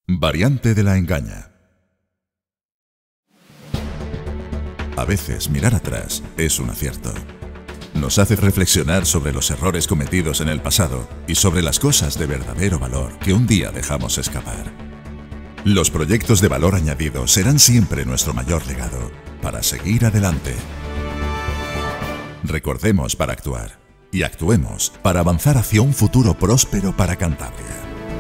Variante de la Engaña. A veces mirar atrás es un acierto. Nos hace reflexionar sobre los errores cometidos en el pasado y sobre las cosas de verdadero valor que un día dejamos escapar. Los proyectos de valor añadido serán siempre nuestro mayor legado para seguir adelante. Recordemos para actuar y actuemos para avanzar hacia un futuro próspero para Cantabria.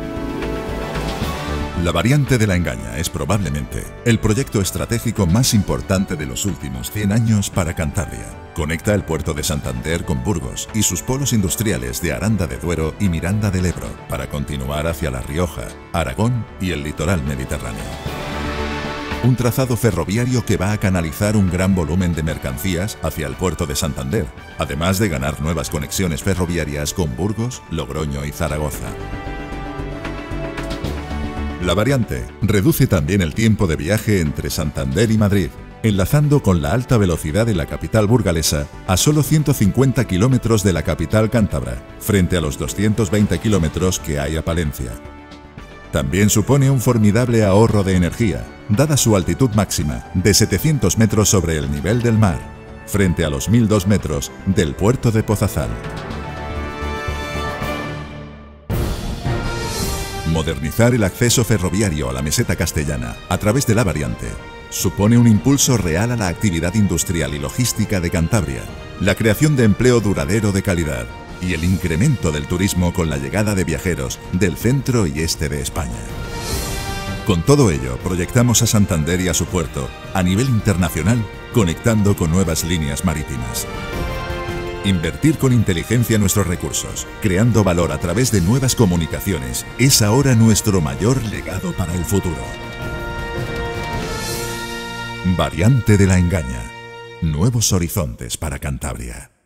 La Variante de la Engaña es probablemente el proyecto estratégico más importante de los últimos 100 años para Cantabria. Conecta el puerto de Santander con Burgos y sus polos industriales de Aranda de Duero y Miranda del Ebro para continuar hacia La Rioja, Aragón y el litoral mediterráneo. Un trazado ferroviario que va a canalizar un gran volumen de mercancías hacia el puerto de Santander, además de ganar nuevas conexiones ferroviarias con Burgos, Logroño y Zaragoza. La Variante reduce también el tiempo de viaje entre Santander y Madrid, enlazando con la alta velocidad de la capital burgalesa a solo 150 kilómetros de la capital cántabra, frente a los 220 kilómetros que hay a Palencia. También supone un formidable ahorro de energía, dada su altitud máxima de 700 metros sobre el nivel del mar, frente a los 1002 metros del puerto de Pozazal. Modernizar el acceso ferroviario a la meseta castellana a través de la Variante supone un impulso real a la actividad industrial y logística de Cantabria, la creación de empleo duradero de calidad y el incremento del turismo con la llegada de viajeros del centro y este de España. Con todo ello, proyectamos a Santander y a su puerto a nivel internacional, conectando con nuevas líneas marítimas. Invertir con inteligencia nuestros recursos, creando valor a través de nuevas comunicaciones, es ahora nuestro mayor legado para el futuro. Variante de la Engaña. Nuevos horizontes para Cantabria.